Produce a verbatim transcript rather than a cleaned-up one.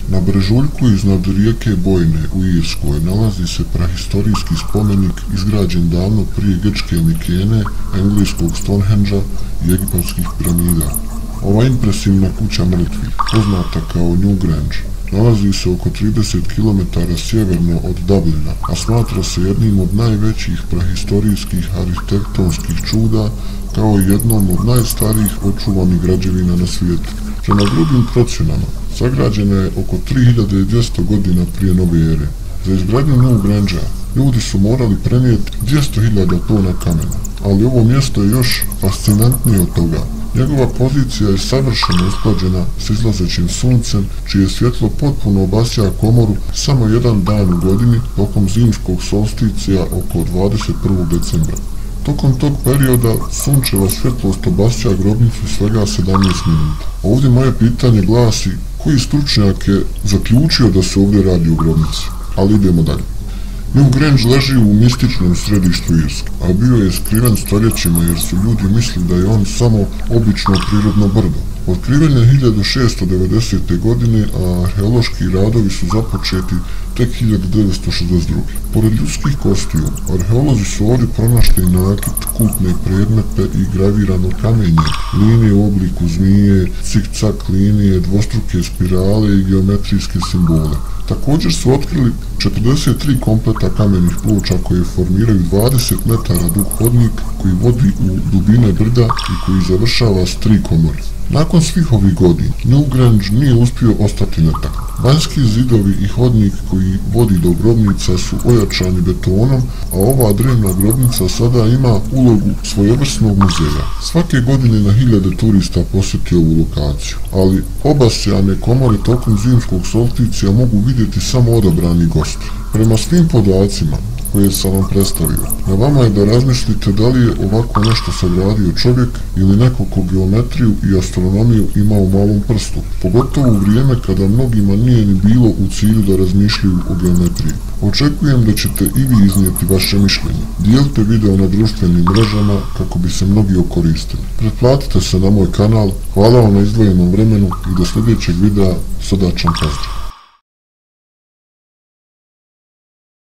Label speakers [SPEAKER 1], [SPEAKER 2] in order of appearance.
[SPEAKER 1] Na brežuljku iznad rijeke Bojne u Irskoj nalazi se prahistorijski spomenik izgrađen davno prije grčke Mikene, engleskog Stonehengea i egipatskih piramida. Ova impresivna kuća mrtvih, poznata kao Newgrange, nalazi se oko trideset kilometara sjeverno od Dublina, a smatra se jednim od najvećih prahistorijskih arhitektonskih čuda, kao i jednom od najstarijih očuvanih građevina na svijetu. Prema drugim procjenama, sagrađena je oko tri hiljade dvjesto godina prije nove ere. Za izgradnju Newgrangea ljudi su morali prenijeti dvjesto hiljada tona kamena, ali ovo mjesto je još fascinantnije od toga. Njegova pozicija je savršeno usklađena s izlazećim suncem, čije svjetlo potpuno obasja komoru samo jedan dan u godini tokom zimskog solsticija oko dvadeset prvog decembra. Tokom tog perioda sunčeva svjetlost obasja grobnicu svega sedamnaest minuta. Ovdje moje pitanje glasi: koji stručnjak je zaključio da se ovdje radi o grobnici? Ali idemo dalje. Newgrange leži u mističnom središtu Irske, a bio je skriven stoljećima jer su ljudi mislili da je on samo obično prirodno brdo. Otkriven je hiljadu šesto devedesete. godine, a arheološki radovi su započeti tek hiljadu devetsto šezdeset druge. Pored ljudskih kostiju, arheolozi su ovdje pronašli nakit, kultne predmete i gravirano kamenje, linije u obliku zmije, cik-cak linije, dvostruke spirale i geometrijske simbole. Također su otkrili četrdeset tri kompleta kamenih ploča koje formiraju dvadeset metara dug hodnik koji vodi u dubine brda i koji završava s tri komore. Nakon svih ovih godina, Newgrange nije uspio ostati netaknut. Vanjski zidovi i hodnik koji vodi do grobnica su ojačani betonom, a ova drevna grobnica sada ima ulogu svojevrsnog muzeja. Svake godine na hiljade turista posjeti ovu lokaciju, ali obasjane komore tokom zimskog solsticija mogu vidjeti samo odabrani gosti. Prema svim podacima koje sam vam predstavio, na vama je da razmislite da li je ovako nešto sagradio čovjek ili neko ko geometriju i astronomiju ima u malom prstu, pogotovo u vrijeme kada mnogima nije ni bilo u cilju da razmišljaju o geometriji. Očekujem da ćete i vi iznijeti vaše mišljenje. Dijelite video na društvenim mrežama kako bi se mnogi okoristili. Pretplatite se na moj kanal, hvala vam na izdvojenom vremenu i do sljedećeg videa, srdačan pozdrav.